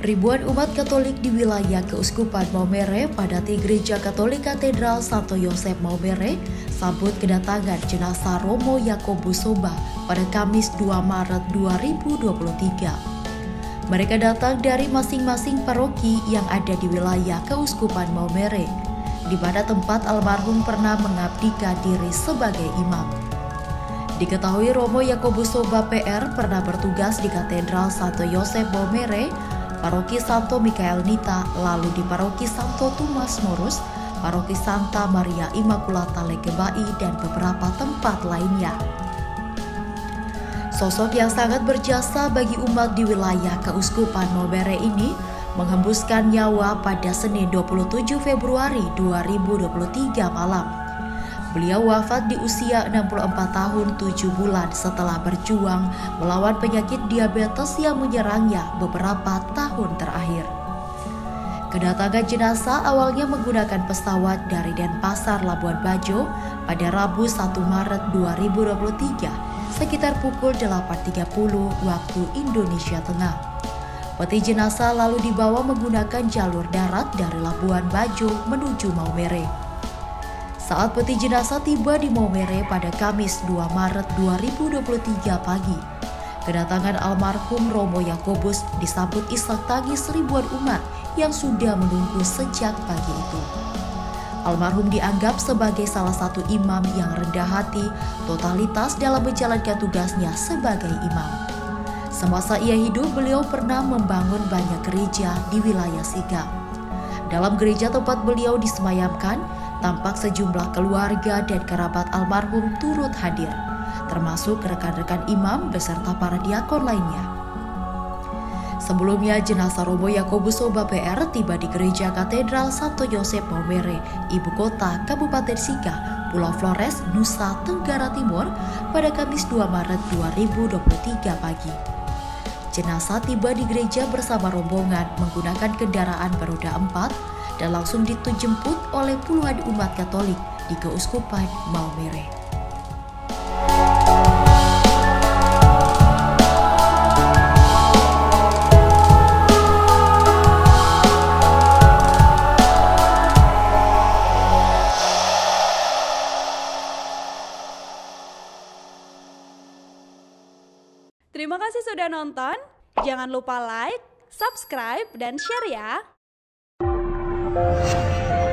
Ribuan umat Katolik di wilayah Keuskupan Maumere padati Gereja Katolik Katedral Santo Yosep Maumere sambut kedatangan jenazah Romo Yakobus Soba pada Kamis 2 Maret 2023. Mereka datang dari masing-masing paroki yang ada di wilayah Keuskupan Maumere, di mana tempat almarhum pernah mengabdikan diri sebagai imam. Diketahui Romo Yakobus Soba PR pernah bertugas di Katedral Santo Yosep Maumere, Paroki Santo Mikael Nita, lalu di Paroki Santo Tomas Morus, Paroki Santa Maria Immaculata Lekebai, dan beberapa tempat lainnya. Sosok yang sangat berjasa bagi umat di wilayah Keuskupan Maumere ini menghembuskan nyawa pada Senin 27 Februari 2023 malam. Beliau wafat di usia 64 tahun 7 bulan setelah berjuang melawan penyakit diabetes yang menyerangnya beberapa tahun terakhir. Kedatangan jenazah awalnya menggunakan pesawat dari Denpasar Labuan Bajo pada Rabu 1 Maret 2023 sekitar pukul 8.30 waktu Indonesia Tengah. Peti jenazah lalu dibawa menggunakan jalur darat dari Labuan Bajo menuju Maumere. Saat peti jenazah tiba di Maumere pada Kamis 2 Maret 2023 pagi, kedatangan almarhum Romo Yakobus disambut isak tangis ribuan umat yang sudah menunggu sejak pagi itu. Almarhum dianggap sebagai salah satu imam yang rendah hati, totalitas dalam menjalankan tugasnya sebagai imam. Semasa ia hidup, beliau pernah membangun banyak gereja di wilayah Sigap. Dalam gereja tempat beliau disemayamkan, tampak sejumlah keluarga dan kerabat almarhum turut hadir, termasuk rekan-rekan imam beserta para diakon lainnya. Sebelumnya, jenazah Romo Yakobus Soba PR tiba di Gereja Katedral Santo Yosep Maumere, Ibu Kota Kabupaten Sika, Pulau Flores, Nusa Tenggara Timur pada Kamis 2 Maret 2023 pagi. Jenazah tiba di gereja bersama rombongan menggunakan kendaraan beroda 4 dan langsung dijemput oleh puluhan umat Katolik di Keuskupan Maumere. Terima kasih sudah nonton. Jangan lupa like, subscribe, dan share ya.